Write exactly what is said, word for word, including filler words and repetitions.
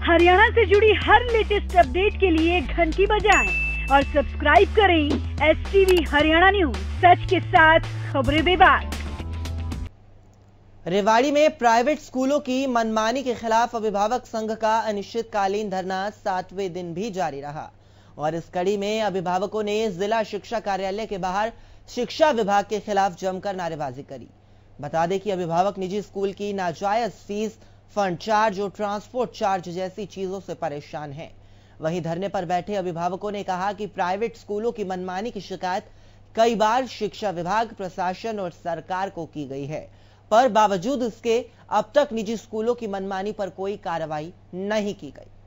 हरियाणा से जुड़ी हर latest update के लिए घंटी बजाएं और सब्सक्राइब करें एस टीवी हरियाणा न्यूज, सच के साथ खबरें बेबाक। रेवाड़ी में प्राइवेट स्कूलों की मनमानी के खिलाफ अभिभावक संघ का अनिश्चितकालीन धरना सातवें दिन भी जारी रहा और इस कड़ी में अभिभावकों ने जिला शिक्षा कार्यालय के बाहर शिक्षा विभाग के खिलाफ जमकर नारेबाजी करी। बता दें कि अभिभावक निजी स्कूल की नाजायज फीस, फंड चार्ज और ट्रांसपोर्ट चार्ज जैसी चीजों से परेशान हैं। वहीं धरने पर बैठे अभिभावकों ने कहा कि प्राइवेट स्कूलों की मनमानी की शिकायत कई बार शिक्षा विभाग, प्रशासन और सरकार को की गई है, पर बावजूद इसके अब तक निजी स्कूलों की मनमानी पर कोई कार्रवाई नहीं की गई।